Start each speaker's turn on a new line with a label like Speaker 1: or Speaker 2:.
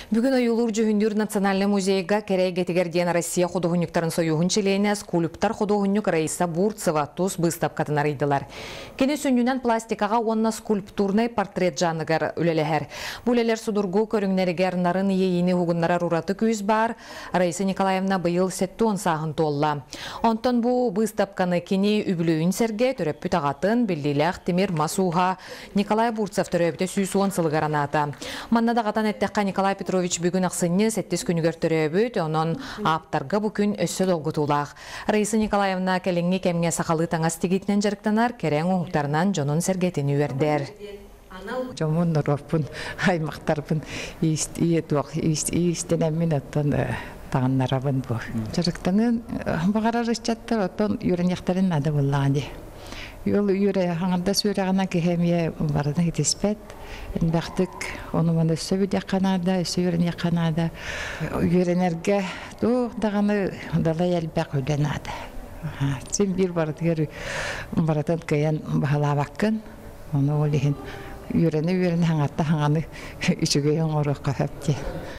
Speaker 1: Бүгін ойылур жүхіндер Национальный музейга керей гетигерден Россия художниктарын союғын челейіне скульптар художник Раиса Бурцева туз выставкатын арыйдылар. Кені сүннінен пластикаға онна скульптурный портрет жаныгар үлелехер. Бұлелер судургу көріңнерігер нарын ейіні хугыннара рураты күйіз бар. Раиса Николаевна бұйыл сеттуын сағын толла. Онтан бұл выставканы кені үбілуін серге төріп бүтағатын білдейләқ Тимир Масуға Николай Бурцев төрөбіте сүйсуын сылғаранаты. Маннадағатан әттәққа Николай Петрович бүгін ақсыны 7 күнігер төрөбіт, онын аптарға бүкін өссі долғытулақ. Раиса Николаевна кәліңгі кәмге сақалы таңас тегетінен жарықтанар, керең оңықтарынан жонын сәргетіні өрдер.
Speaker 2: Жомын нұрапын, аймақтарпын, истенемін оттан тағыннарабын бұл. Жарықтанын бағарар үшчаттыр, оттан үйрен яқтарын ады боллағанды. Yol yürü hanganda sürağına kehemiye vardı hitispet. Baktık onu bana söyledi Kanada, söyledi Kanada. Yürünerge doğ dağını dalay elbek ödenadi. Sen bir vardı geri vardan kayan bahala bakın. Onu olihin yürüne hangatta hanganı üçüge yongoruk kafapti.